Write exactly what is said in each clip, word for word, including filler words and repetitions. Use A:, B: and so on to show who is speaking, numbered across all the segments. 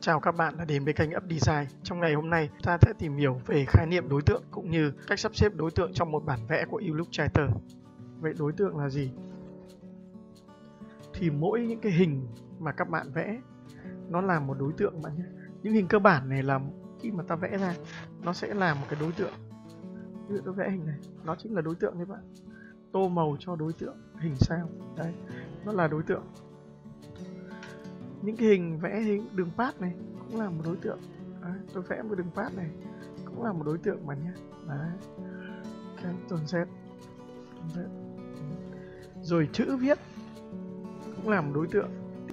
A: Chào các bạn đã đến với kênh Up Design. Trong ngày hôm nay, ta sẽ tìm hiểu về khái niệm đối tượng cũng như cách sắp xếp đối tượng trong một bản vẽ của Illustrator. Vậy đối tượng là gì? Thì mỗi những cái hình mà các bạn vẽ nó là một đối tượng bạn nhé. Những hình cơ bản này là khi mà ta vẽ ra nó sẽ là một cái đối tượng. Ví dụ tôi vẽ hình này, nó chính là đối tượng đấy bạn. Tô màu cho đối tượng hình sao. Đấy, nó là đối tượng. Những cái hình vẽ hình đường path này cũng là một đối tượng. Đấy, tôi vẽ một đường path này cũng là một đối tượng bạn nhé. Đấy, cái tuần set. Rồi chữ viết cũng là một đối tượng.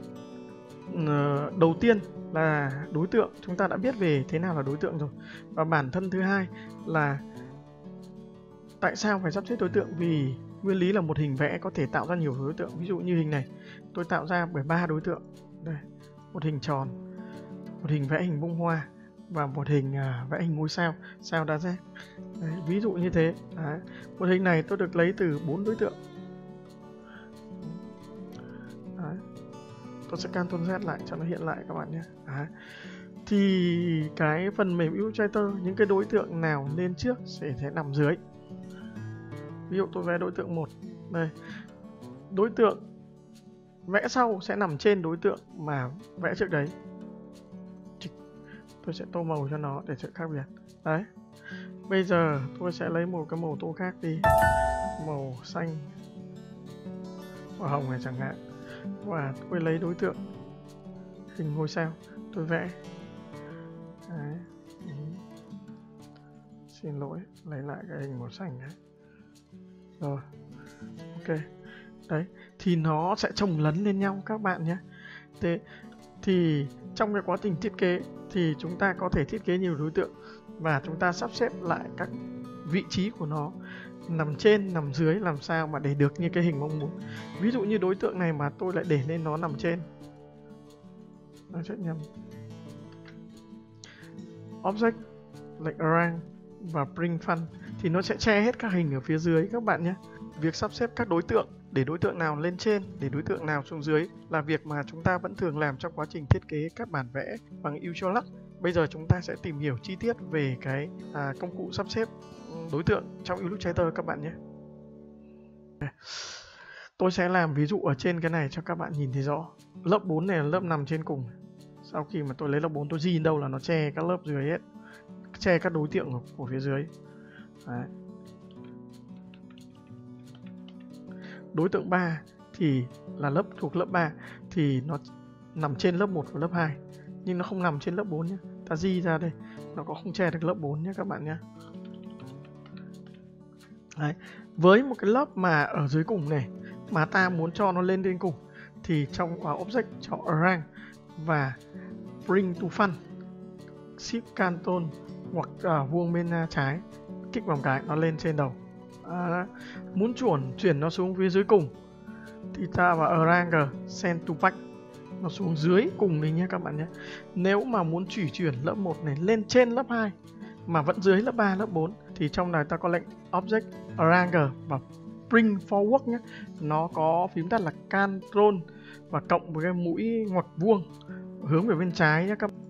A: Đầu tiên là đối tượng, chúng ta đã biết về thế nào là đối tượng rồi. Và bản thân thứ hai là tại sao phải sắp xếp đối tượng, vì nguyên lý là một hình vẽ có thể tạo ra nhiều đối tượng. Ví dụ như hình này tôi tạo ra bởi ba đối tượng. Đây, một hình tròn, một hình vẽ hình bông hoa và một hình uh, vẽ hình ngôi sao, sao đa giác. Đấy, ví dụ như thế. Đấy, một hình này tôi được lấy từ bốn đối tượng. Đấy, tôi sẽ Ctrl Z lại cho nó hiện lại các bạn nhé. Đấy. Thì cái phần mềm Illustrator, những cái đối tượng nào lên trước sẽ sẽ nằm dưới. Ví dụ tôi vẽ đối tượng một. Đây, đối tượng vẽ sau sẽ nằm trên đối tượng mà vẽ trước đấy. Tôi sẽ tô màu cho nó để sự khác biệt. Đấy. Bây giờ tôi sẽ lấy một cái màu tô khác đi. Màu xanh, màu hồng này chẳng hạn. Và tôi lấy đối tượng hình ngôi sao, tôi vẽ. Đấy. Ừ. Xin lỗi, lấy lại cái hình màu xanh đấy. Rồi. Ok. Đấy, thì nó sẽ chồng lấn lên nhau các bạn nhé. Thế thì trong cái quá trình thiết kế thì chúng ta có thể thiết kế nhiều đối tượng và chúng ta sắp xếp lại các vị trí của nó, nằm trên, nằm dưới, làm sao mà để được như cái hình mong muốn. Ví dụ như đối tượng này mà tôi lại để lên nó nằm trên, nó sẽ nhầm. Object, lệnh Arrange và Bring Fun thì nó sẽ che hết các hình ở phía dưới các bạn nhé. Việc sắp xếp các đối tượng, để đối tượng nào lên trên, để đối tượng nào xuống dưới là việc mà chúng ta vẫn thường làm trong quá trình thiết kế các bản vẽ bằng Illustrator. Bây giờ chúng ta sẽ tìm hiểu chi tiết về cái à, công cụ sắp xếp đối tượng trong Illustrator các bạn nhé. Tôi sẽ làm ví dụ ở trên cái này cho các bạn nhìn thấy rõ. Lớp bốn này là lớp nằm trên cùng. Sau khi mà tôi lấy lớp bốn tôi di đâu là nó che các lớp dưới hết, che các đối tượng của phía dưới. Đấy. Đối tượng ba thì là lớp thuộc lớp ba thì nó nằm trên lớp một và lớp hai, nhưng nó không nằm trên lớp bốn nhé. Ta di ra đây, nó có không che được lớp bốn nhé các bạn nhé. Đấy. Với một cái lớp mà ở dưới cùng này mà ta muốn cho nó lên trên cùng thì trong vào Object cho Arrange và Bring to Fun, Shift Ctrl hoặc uh, vuông bên uh, trái, kích vào một cái nó lên trên đầu. À, muốn chuyển chuyển nó xuống phía dưới cùng thì ta vào Arrange, Send to Back, nó xuống dưới cùng mình nhé các bạn nhé. Nếu mà muốn chỉ chuyển lớp một này lên trên lớp hai mà vẫn dưới lớp ba, lớp bốn thì trong này ta có lệnh Object, Arrange và Bring Forward nhé. Nó có phím tắt là Ctrl và cộng với cái mũi ngoặc vuông hướng về bên trái nhé các bạn.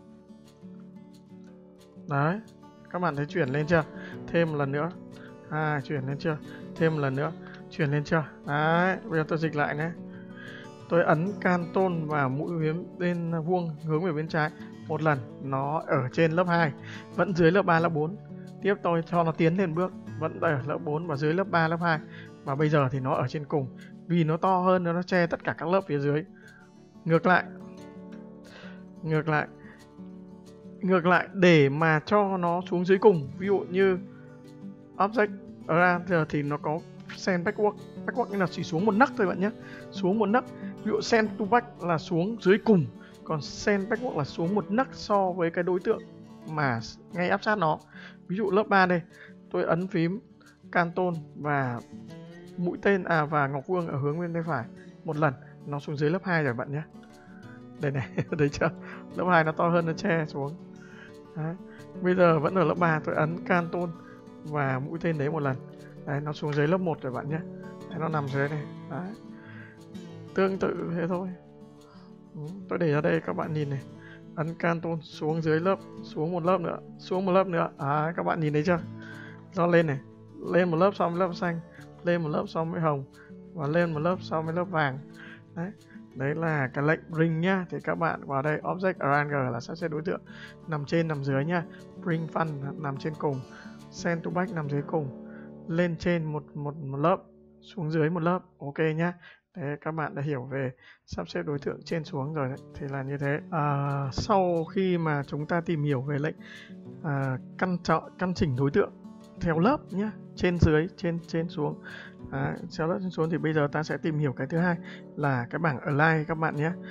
A: Đấy, các bạn thấy chuyển lên chưa? Thêm một lần nữa. À, chuyển lên chưa? Thêm một lần nữa. Chuyển lên chưa? Đấy, bây giờ tôi dịch lại nhé. Tôi ấn Ctrl vào mũi phím bên vuông hướng về bên trái một lần, nó ở trên lớp hai, vẫn dưới lớp ba, lớp bốn. Tiếp tôi cho nó tiến lên bước, vẫn ở lớp bốn và dưới lớp ba, lớp hai. Và bây giờ thì nó ở trên cùng, vì nó to hơn nó che tất cả các lớp phía dưới. Ngược lại. Ngược lại. Ngược lại để mà cho nó xuống dưới cùng, ví dụ như Object Arrange thì nó có Send Backward. Backward là chỉ xuống một nấc thôi bạn nhé. Xuống một nấc. Ví dụ Send to Back là xuống dưới cùng, còn Send Backward là xuống một nấc so với cái đối tượng mà ngay áp sát nó. Ví dụ lớp ba đây, tôi ấn phím Ctrl và mũi tên à và ngọc vuông ở hướng bên tay phải một lần, nó xuống dưới lớp hai rồi bạn nhé. Đây này, thấy chưa? Lớp hai nó to hơn, nó che xuống. Đấy. Bây giờ vẫn ở lớp ba, tôi ấn Ctrl và mũi tên đấy một lần. Đấy, nó xuống dưới lớp một rồi bạn nhé. Đấy, nó nằm dưới này. Đấy. Tương tự thế thôi. Tôi để ra đây các bạn nhìn này. ấn Ctrl xuống dưới lớp, xuống một lớp nữa, xuống một lớp nữa. À, các bạn nhìn thấy chưa? Do lên này, lên một lớp so với lớp xanh, lên một lớp so với hồng, và lên một lớp so với lớp vàng. Đấy, đấy là cái lệnh bring nhá. Thì các bạn vào đây object arranger là sắp xếp đối tượng, nằm trên nằm dưới nhá. Bring fun nằm trên cùng, send to back nằm dưới cùng, lên trên một một một lớp, xuống dưới một lớp. Ok nhá. Đấy, các bạn đã hiểu về sắp xếp đối tượng trên xuống rồi đấy. Thì là như thế. À, sau khi mà chúng ta tìm hiểu về lệnh à, căn chọn căn chỉnh đối tượng theo lớp nhé, trên dưới, trên trên xuống, à, theo lớp trên xuống, thì bây giờ ta sẽ tìm hiểu cái thứ hai là cái bảng align các bạn nhé.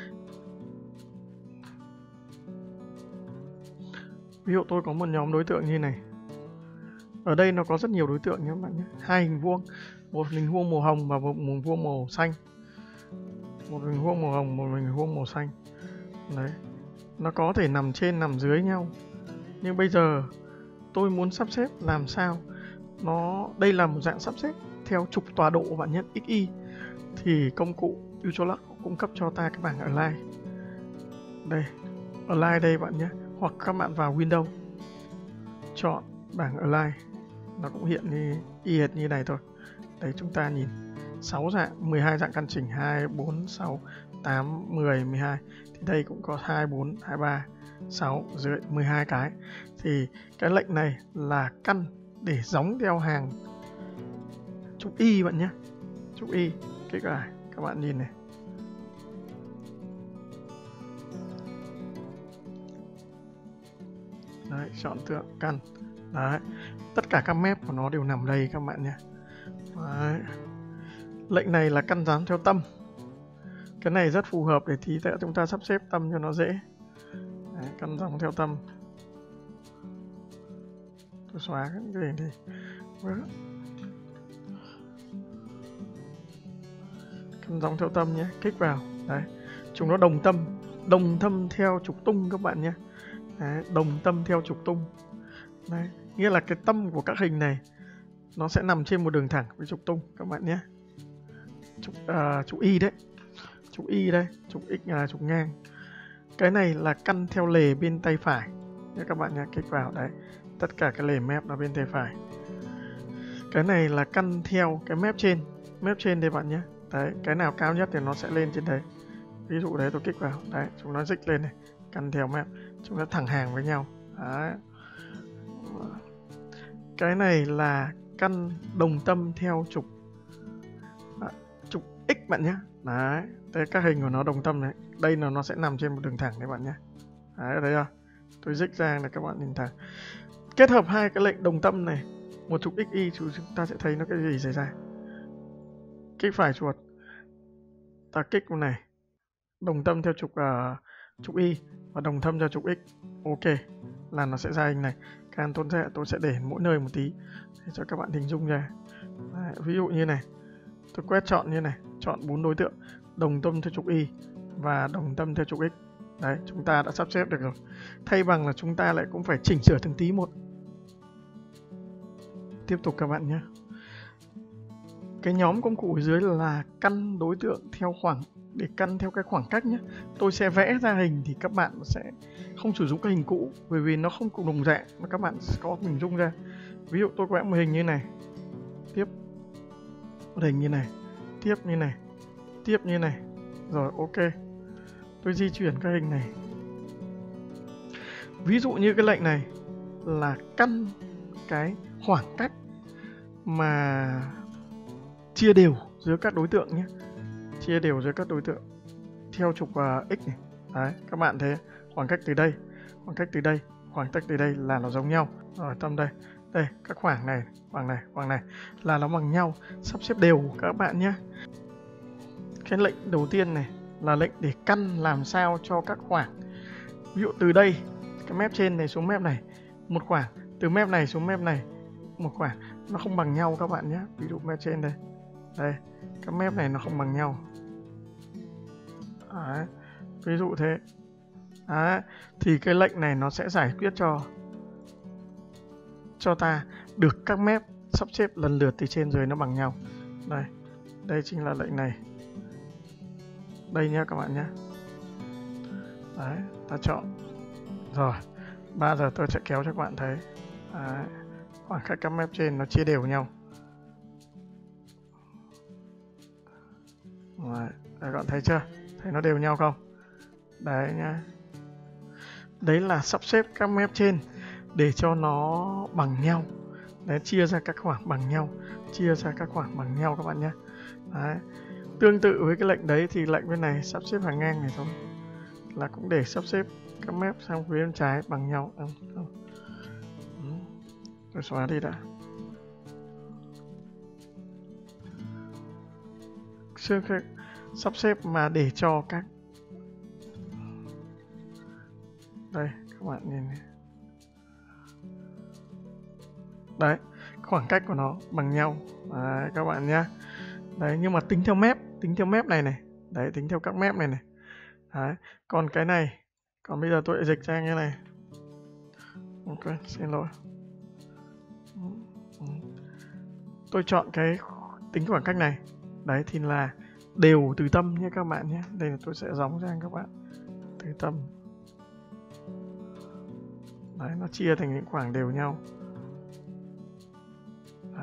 A: Ví dụ tôi có một nhóm đối tượng như này. Ở đây nó có rất nhiều đối tượng nhé các bạn nhé. Hai hình vuông, một hình vuông màu hồng và một hình vuông màu xanh. Một hình vuông màu hồng, một hình vuông màu xanh. Đấy. Nó có thể nằm trên nằm dưới nhau. Nhưng bây giờ tôi muốn sắp xếp làm sao nó, đây là một dạng sắp xếp theo trục tọa độ bạn nhé, ích y, thì công cụ Utrolog cung cấp cho ta cái bảng align. Đây, align đây bạn nhé, hoặc các bạn vào Windows chọn bảng align, nó cũng hiện như y hệt như này thôi. Đấy, chúng ta nhìn sáu dạng, mười hai dạng căn chỉnh, hai, bốn, sáu, tám, mười, mười hai. Thì đây cũng có hai, bốn, hai, ba, sáu, dưới mười hai cái. Thì cái lệnh này là căn để gióng theo hàng trục y bạn nhé. Trục y, cái cả các bạn nhìn này. Đấy, chọn tượng căn. Đấy, tất cả các map của nó đều nằm đây các bạn nhé. Đấy. Lệnh này là căn giám theo tâm. Cái này rất phù hợp để tí nữa chúng ta sắp xếp tâm cho nó dễ. Đấy, căn gióng theo tâm. Tôi xóa cái này đi. Căn gióng theo tâm nhé, kích vào. Đấy, chúng nó đồng tâm, đồng tâm theo trục tung các bạn nhé. Đấy, đồng tâm theo trục tung. Đấy, nghĩa là cái tâm của các hình này nó sẽ nằm trên một đường thẳng với trục tung các bạn nhé. Trục, uh, trục y đấy, trục y đây, trục x là trục ngang. Cái này là căn theo lề bên tay phải nhé các bạn nhé, kích vào. Đấy, tất cả cái lề map là bên tay phải. Cái này là căn theo cái map trên, map trên đây bạn nhé. Đấy, cái nào cao nhất thì nó sẽ lên trên đấy. Ví dụ đấy, tôi kích vào, đấy, chúng nó dích lên này, căn theo map, chúng nó thẳng hàng với nhau. Đấy. Cái này là căn đồng tâm theo trục à, trục x bạn nhé. Đấy, đây các hình của nó đồng tâm đấy. Đây là nó sẽ nằm trên một đường thẳng đấy bạn nhé. Đấy, ở đây à, tôi dích ra là các bạn nhìn thẳng. Kết hợp hai cái lệnh đồng tâm này, một trục ích y, chúng ta sẽ thấy nó cái gì xảy ra. Kích phải chuột, ta kích vào này, đồng tâm theo trục uh, trục y và đồng tâm theo trục x. Ok, là nó sẽ ra hình này. Can tôi sẽ tôi sẽ để mỗi nơi một tí để cho các bạn hình dung ra. Đấy, ví dụ như này, tôi quét chọn như này, chọn bốn đối tượng, đồng tâm theo trục y và đồng tâm theo trục x. Đấy, chúng ta đã sắp xếp được rồi. Thay bằng là chúng ta lại cũng phải chỉnh sửa từng tí một. Tiếp tục các bạn nhé. Cái nhóm công cụ ở dưới là căn đối tượng theo khoảng, để căn theo cái khoảng cách nhé. Tôi sẽ vẽ ra hình thì các bạn sẽ không sử dụng cái hình cũ, bởi vì nó không cùng đồng dạng mà các bạn có hình dung ra. Ví dụ tôi vẽ một hình như này, tiếp một hình như này, tiếp như này, tiếp như này. Rồi, ok. Tôi di chuyển cái hình này. Ví dụ như cái lệnh này là căn cái khoảng cách mà chia đều giữa các đối tượng nhé. Chia đều giữa các đối tượng theo trục uh, x này. Đấy, các bạn thấy khoảng cách từ đây, khoảng cách từ đây, khoảng cách từ đây là nó giống nhau. Rồi, tâm đây. Đây, các khoảng này, khoảng này, khoảng này là nó bằng nhau, sắp xếp đều các bạn nhé. Cái lệnh đầu tiên này là lệnh để căn làm sao cho các khoảng. Ví dụ từ đây, cái map trên này xuống map này, một khoảng, từ map này xuống map này, một khoảng, nó không bằng nhau các bạn nhé. Ví dụ map trên đây, đây, các map này nó không bằng nhau. Đấy, ví dụ thế. Đấy, thì cái lệnh này nó sẽ giải quyết cho cho ta được các map sắp xếp lần lượt từ trên dưới nó bằng nhau. Đây, đây chính là lệnh này. Đây nhá các bạn nhé. Đấy, ta chọn Rồi, ba giờ tôi sẽ kéo cho các bạn thấy. Đấy. Khoảng cách các mép trên nó chia đều nhau. Đấy. Đấy, các bạn thấy chưa? Thấy nó đều nhau không? Đấy nhá. Đấy là sắp xếp các mép trên để cho nó bằng nhau. Đấy, chia ra các khoảng bằng nhau. Chia ra các khoảng bằng nhau các bạn nhé. Đấy. Tương tự với cái lệnh đấy thì lệnh bên này sắp xếp hàng ngang này thôi. Là cũng để sắp xếp các mép sang phía bên trái bằng nhau. Ừ. Ừ. Tôi xóa đi đã. Sắp xếp mà để cho các đây các bạn nhìn này. Đấy, khoảng cách của nó bằng nhau. Đấy, các bạn nhá. Đấy, nhưng mà tính theo mép, tính theo mép này này. Đấy, tính theo các mép này này. Đấy, còn cái này, còn bây giờ tôi lại dịch sang cái này. Ok, xin lỗi. Tôi chọn cái tính khoảng cách này. Đấy thì là đều từ tâm nhé các bạn nhé. Đây là tôi sẽ gióng sang các bạn. Từ tâm. Đấy, nó chia thành những khoảng đều nhau. Đấy.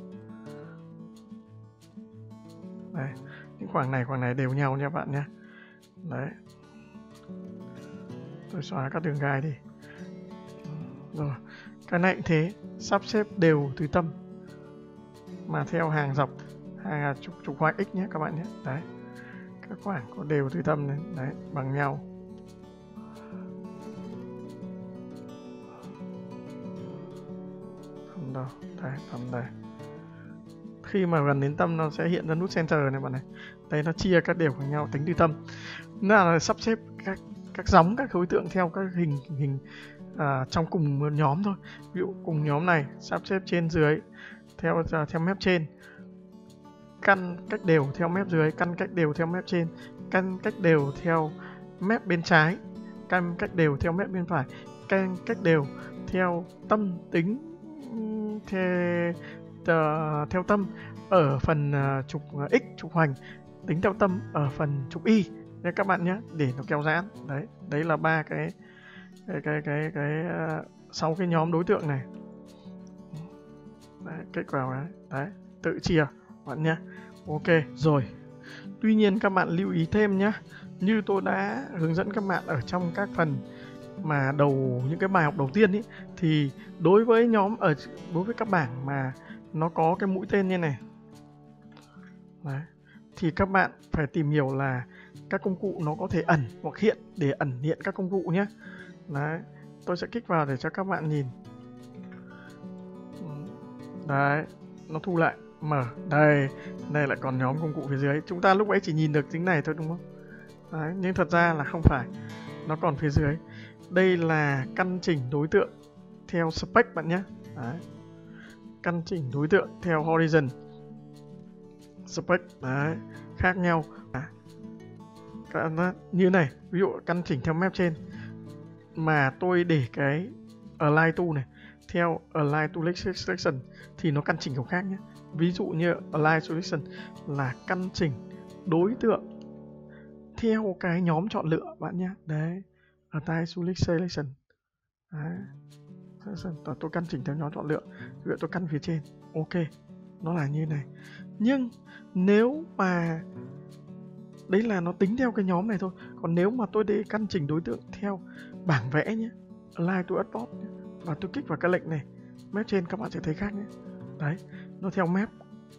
A: Đấy, những khoảng này khoảng này đều nhau nha bạn nhé. Đấy. Tôi xóa các đường gai đi. Rồi, cái này cũng thế, sắp xếp đều từ tâm mà theo hàng dọc, hàng trục trục hoạch x nhé các bạn nhé. Đấy, các khoảng có đều từ tâm này, đấy, bằng nhau. Không đâu, đây, tầm đây. Khi mà gần đến tâm nó sẽ hiện ra nút center này bạn này. Đây nó chia các đều bằng nhau tính từ tâm. Nó là sắp xếp các các gióng các đối tượng theo các hình hình à, trong cùng một nhóm thôi. Ví dụ cùng nhóm này sắp xếp trên dưới theo theo mép trên, căn cách đều theo mép dưới, căn cách đều theo mép trên, căn cách đều theo mép bên trái, căn cách đều theo mép bên phải, căn cách đều theo tâm tính theo, uh, theo tâm ở phần uh, trục x trục hoành, tính theo tâm ở phần trục y nha các bạn nhé, để nó kéo giãn. Đấy, đấy là ba cái cái cái cái cái uh, sáu cái nhóm đối tượng này. Đấy, kích vào đấy, đấy, tự chia bạn nhé. Ok rồi. Tuy nhiên các bạn lưu ý thêm nhé, như tôi đã hướng dẫn các bạn ở trong các phần mà đầu những cái bài học đầu tiên ý, thì đối với nhóm ở đối với các bảng mà nó có cái mũi tên như này, đấy, thì các bạn phải tìm hiểu là các công cụ nó có thể ẩn hoặc hiện, để ẩn hiện các công cụ nhé. Đấy, tôi sẽ kích vào để cho các bạn nhìn. Đấy, nó thu lại, mở, đây, đây lại còn nhóm công cụ phía dưới. Chúng ta lúc ấy chỉ nhìn được tính này thôi đúng không? Đấy, nhưng thật ra là không phải, nó còn phía dưới. Đây là căn chỉnh đối tượng theo spec bạn nhé. Đấy, căn chỉnh đối tượng theo horizon spec, đấy, khác nhau. À, như này, ví dụ căn chỉnh theo map trên mà tôi để cái align tool này theo align to selection thì nó căn chỉnh kiểu khác nhé. Ví dụ như align selection là căn chỉnh đối tượng theo cái nhóm chọn lựa bạn nhé. Đấy, align to selection. Đấy, tôi căn chỉnh theo nhóm chọn lựa, ví dụ tôi căn phía trên. Ok, nó là như này. Nhưng nếu mà đấy là nó tính theo cái nhóm này thôi. Còn nếu mà tôi để căn chỉnh đối tượng theo bảng vẽ nhé, align to export nhé, và tôi kích vào cái lệnh này, map trên các bạn sẽ thấy khác nhé. Đấy, nó theo map.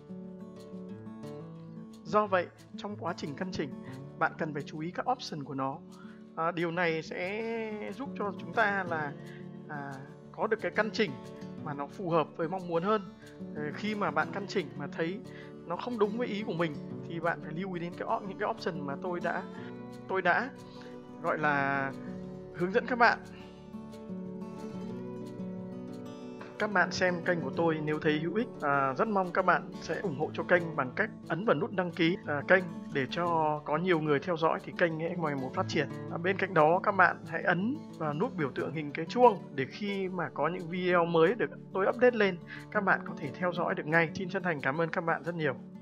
A: Do vậy, trong quá trình căn chỉnh, bạn cần phải chú ý các option của nó. À, điều này sẽ giúp cho chúng ta là à, có được cái căn chỉnh mà nó phù hợp với mong muốn hơn. Khi mà bạn căn chỉnh mà thấy nó không đúng với ý của mình thì bạn phải lưu ý đến cái những cái option mà tôi đã tôi đã gọi là hướng dẫn các bạn. Các bạn xem kênh của tôi nếu thấy hữu ích, à, rất mong các bạn sẽ ủng hộ cho kênh bằng cách ấn vào nút đăng ký à, kênh để cho có nhiều người theo dõi thì kênh ngày một phát triển. À, bên cạnh đó các bạn hãy ấn vào nút biểu tượng hình cái chuông để khi mà có những video mới được tôi update lên, các bạn có thể theo dõi được ngay. Xin chân thành cảm ơn các bạn rất nhiều.